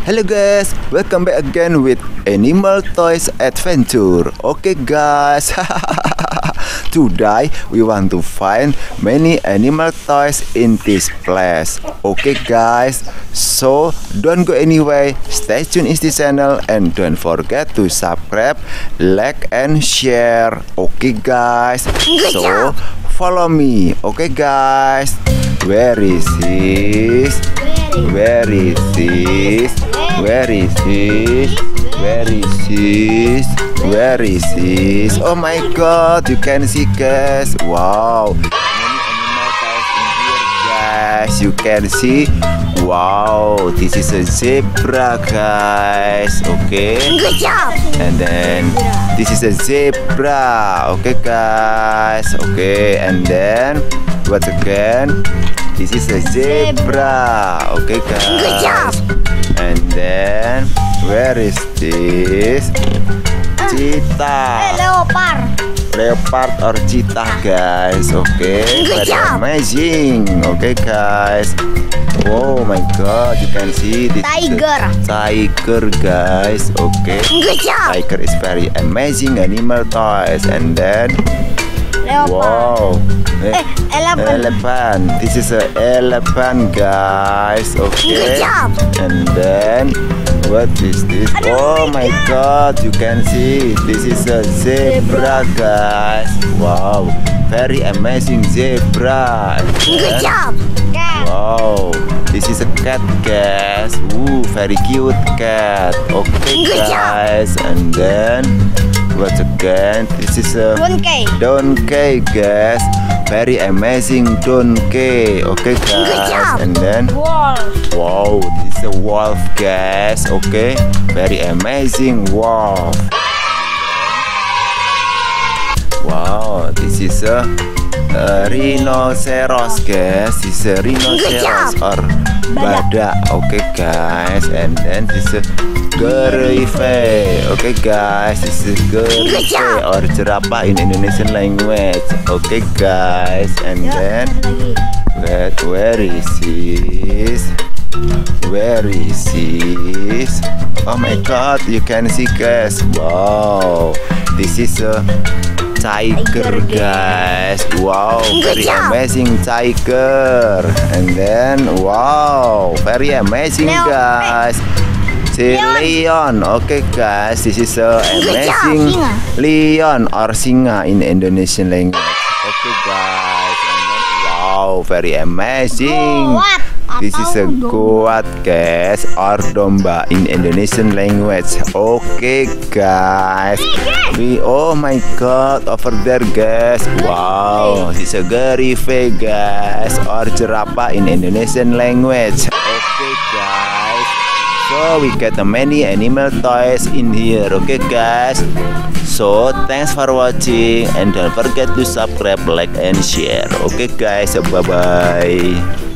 Hello guys, welcome back again with Animal Toys Adventure. Okay guys, today we want to find many animal toys in this place. Okay guys, so don't go anywhere, stay tuned in this channel and don't forget to subscribe, like and share. Okay guys, so follow me. Okay guys, where is this? Where is this? Where is this? Where is this? Where is this? Oh my god, you can see guys. Wow, many animal toys in here guys. You can see. Wow, this is a zebra guys. Okay. Good job. And then this is a zebra. Okay guys. Okay, and then what again? This is a zebra. Okay guys. Good job. And then where is this? Cheetah. Leopard. Leopard or cheetah guys. Okay. Good Very job. amazing. Okay guys. Oh my god, you can see this Tiger. Tiger guys. Okay. Good job. Tiger is very amazing animal toys. And then Leopard. wow. Elephant. Elephant. This is an elephant, guys. Okay. Good job. And then, what is this? Oh my God! You can see this is a zebra, guys. Wow, very amazing zebra. And Good then, job. Cat. wow, this is a cat, guys. Ooh, very cute cat. Okay, Good job. guys. And then, what again? This is a Donkey. donkey, guys. Very amazing donkey. Okay, Good guys. job. And then, Wolf. wow, this is a wolf, guys. Okay, very amazing wolf. Wow, this is a rhinoceros, guys. This is a rhinoceros or badak. Okay guys, and then this is a giraffe. Okay guys, this is giraffe or jerapah in Indonesian language. Okay guys, and then where is this? Where is this? Oh my god, you can see guys. Wow, this is a tiger guys. Wow, very amazing tiger. And then wow, very amazing guys. Leon. Okay guys, this is a amazing lion or singa in Indonesian language. Okay guys, and then wow, very amazing. This is a goat guys or domba in Indonesian language. Okay guys, oh my god, over there guys. Wow, this is a giraffe guys or jerapah in Indonesian language. Okay guys, so we get many animal toys in here. Okay guys, so thanks for watching and don't forget to subscribe, like and share. Okay guys, bye bye.